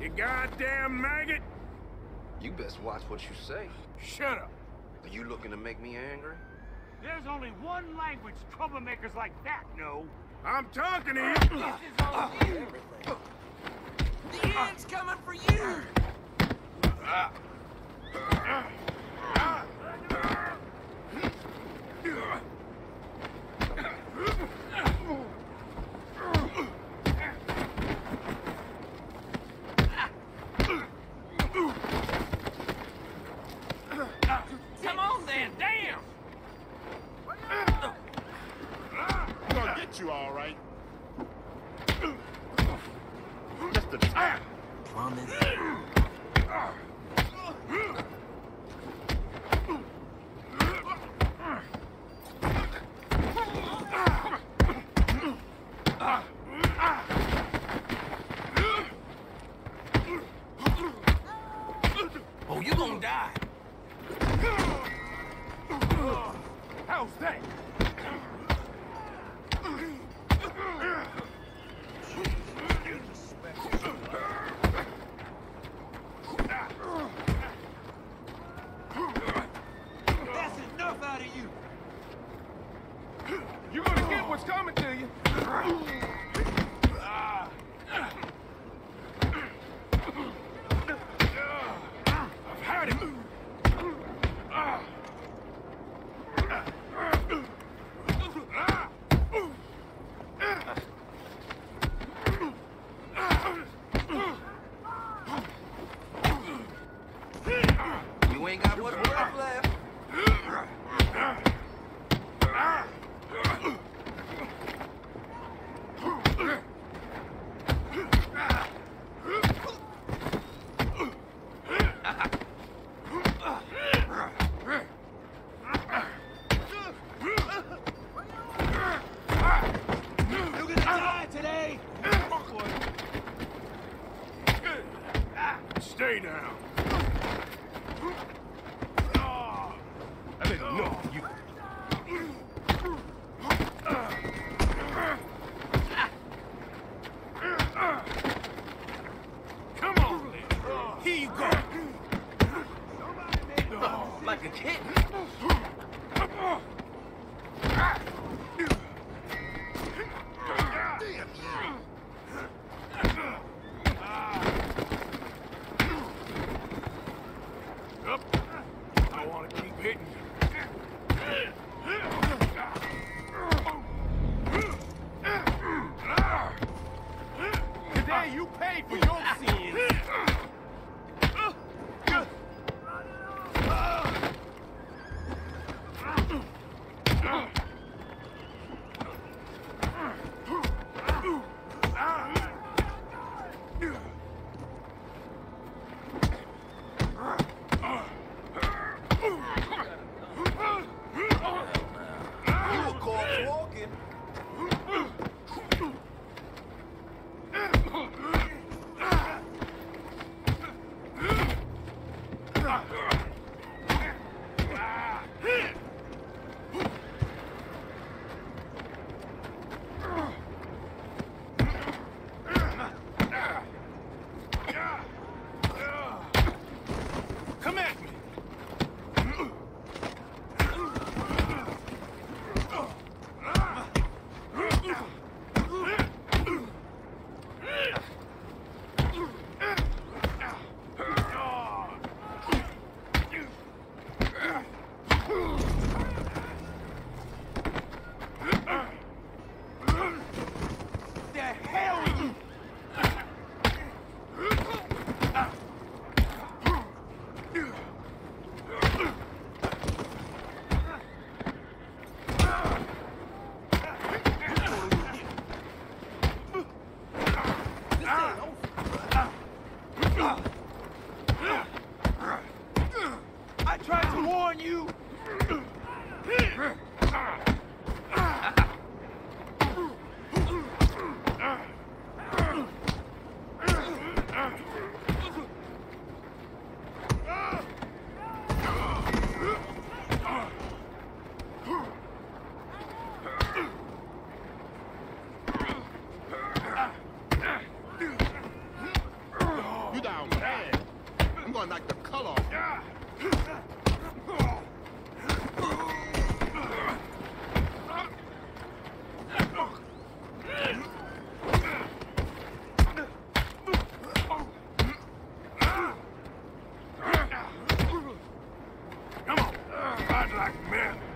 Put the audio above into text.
You goddamn maggot! You best watch what you say. Shut up! Are you looking to make me angry? There's only one language troublemakers like that know. I'm talking to you! This is on you! The end's coming for you! Come on then, damn! I'm gonna get you all right. Just a time. Promise. Oh, you gonna die. How's that? That's enough out of you. You're gonna get what's coming to you. I've had it. You ain't got what's worth left. You're gonna die today. Stay down. I didn't know you. Come on, then. Here you go. Like a kitten. like men.